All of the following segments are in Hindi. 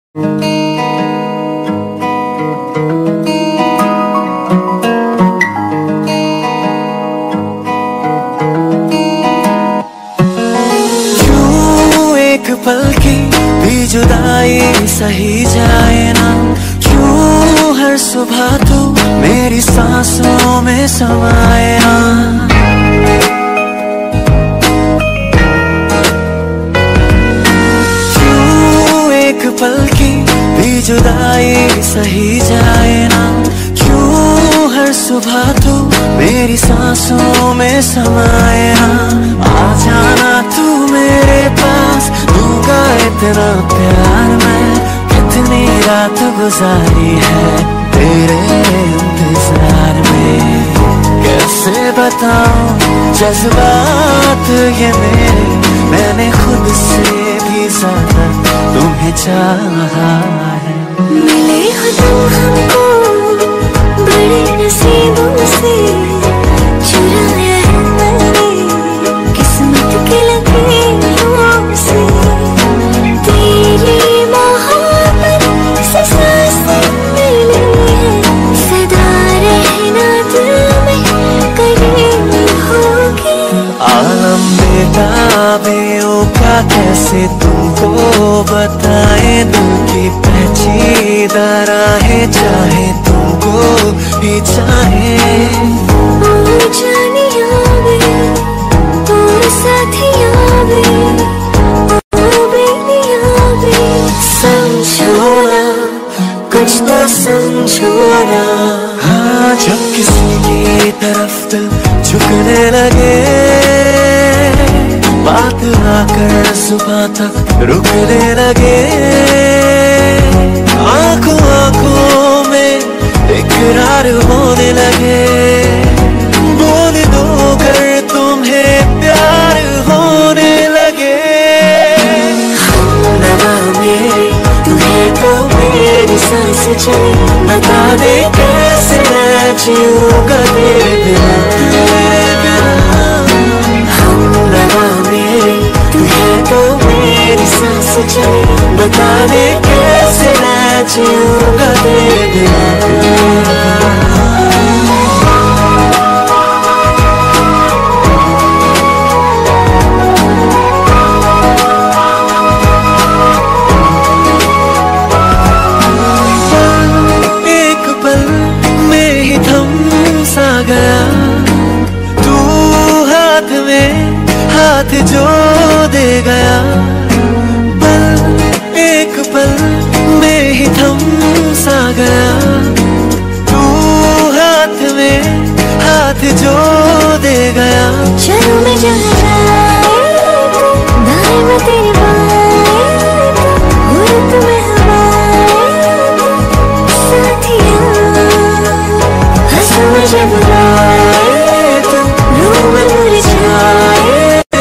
क्यों एक पल की भी जुदाई सही जाए ना, क्यों हर सुबह तू मेरी सांसों में समाए ना। क्यों एक पल की भी जुदाई सही जाए ना, क्यों हर सुबह तू मेरी सांसों में समाए ना। आ जाना तू मेरे पास, दूंगा इतना प्यार मैं, कितनी रात गुजारी है तेरे इंतजार में। कैसे बताऊं जज्बात ये मेरे, मैंने खुद से भी ज्यादा तुम्हें चाहा है। मिले हो तुम हमको बड़े नसीबों से, चुराया है मैंने किस्मत के लकीरों से। तेरी मोहब्बत से सांसें मिली है, सदा रहना दिल में करीब होगी। आलम बेताबियों का कैसे तुमको बताए, दिल की पेचीदा राहें चाहे तुमको भी चाहे। ओ जानिया वे, ओ साथिया वे, ओ बेलिया वे, समझो ना कुछ तो समझो ना। हाँ, जब किसी की तरफ दिल झुकने लगे, बात आकर सुबह तक रुकने लगे। आंखों आंखों में इकरार होने लगे, बोल दो कर तुम्हें प्यार होने लगे। हम लगा मेरे तुम्हें तो मेरी सांस चले, बता दे कैसे मैं जीऊंगा तेरे बिना। हम लगा मेरे तुम्हें तो मेरी सांस चले, बता दे कैसे मैं जीऊंगा तेरे बिना। हाथ जो दे गया, पल एक पल में ही थम सा गया। तू हाथ में हाथ जो दे गया। चलो मैं जहाँ जाए दाएं में तेरी बाएं, और तुम्हें हवाएं साथिया। हंसू मैं जब गाए तो रूह में मुरझाए,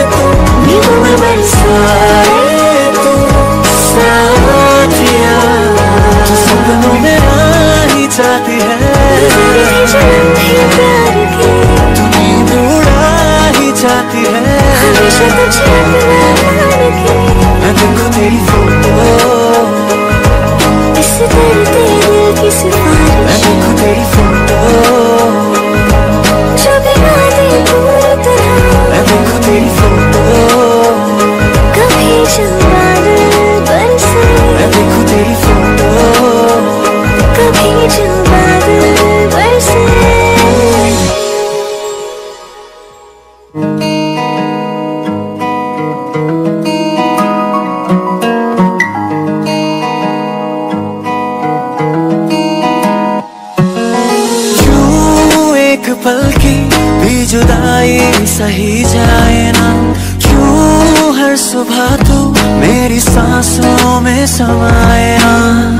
सपनों में आनी चाहती है, नींद उड़ा ही जाती है। मैं देखूं तेरी फोटो, मैं देखूं तेरी फोटो, मैं देखूं तेरी फोटो, मैं देखूं तेरी फोटो, कभी जो बादल बरसे। क्यों एक पल की भी जुदाई सही जाए ना, क्यों हर सुबह तू मेरी सांसों में समाए ना।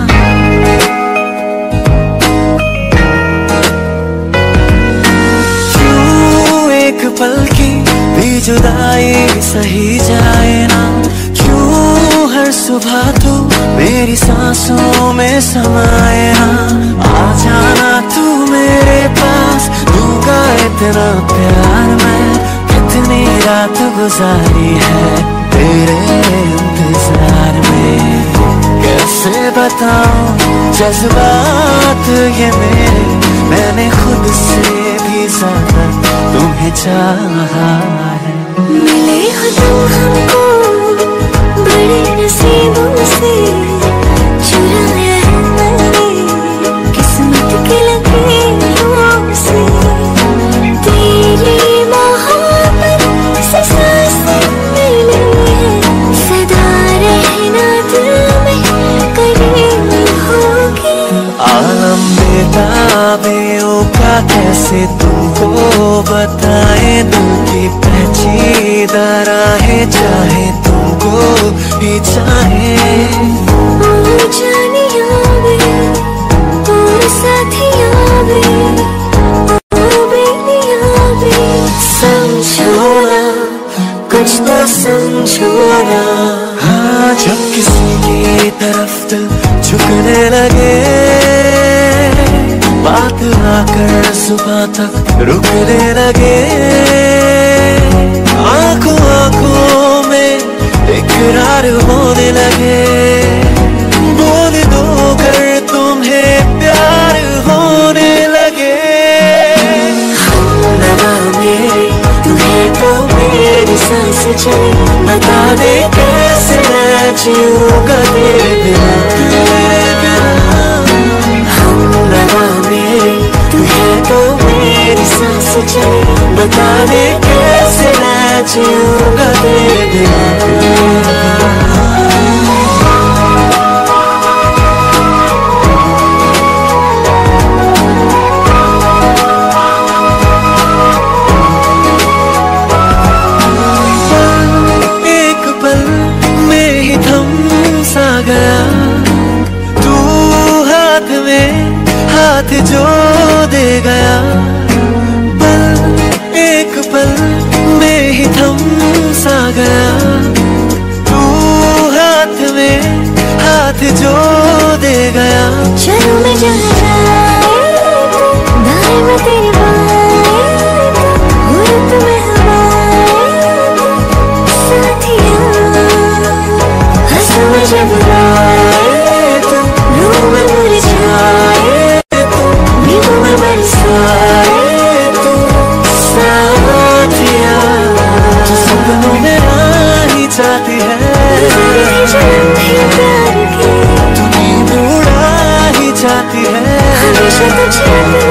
क्यों एक पल की भी जुदाई सही जाए ना, क्यों हर सुबह तू मेरी सांसों में समाए ना। आ जाना तू मेरे पास, दूंगा इतना प्यार मैं, कितनी रात गुजारी है तेरे इंतजार में। कैसे बताऊं जज्बात ये मेरे, मैंने खुद से भी ज्यादा तुम्हें चाहा है। मिले हो तुम हमको बड़े नसीबों से, चुराया है मैंने किस्मत की लकीरों से। तेरी मोहब्बत से सांसें मिली है, सदा रहना दिल में करीब होगी। आलम बेताबियों का कैसे तुमको बताए, दिल की पेचीदा राहें चाहे तुमको भी चाहे। ओ जानिया वे, ओ साथिया वे, ओ बेलिया वे, समझो ना कुछ तो समझो ना। हाँ, जब किसी की तरफ दिल झुकने लगे, बात आकर सुबह तक रुकने लगे। आंखों आंखों में इकरार होने लगे, बोल दो कर तुम्हें प्यार होने लगे। हम लगा मेरे तुम्हें तो मेरी सांस चले, बता दे कैसे मैं जीऊंगा तेरे बिना। हम लगा मेरे तुम्हें तो मेरी सांस चले, बता दे कैसे मैं जीऊंगा तेरे बिना। हाथ जो दे गया, पल एक पल में ही थम सा गया। तू हाथ में हाथ जो दे गया। चलो मैं जहाँ जाए दाएं में तेरी बाएं, उड़त में हवाएं साथिया। हंसू में जब आए तो रूह में मुरझाए, सपनों में आनी चाहती है, प्यार की तू नींद उड़ा ही चाहती है। हमेशा तुझे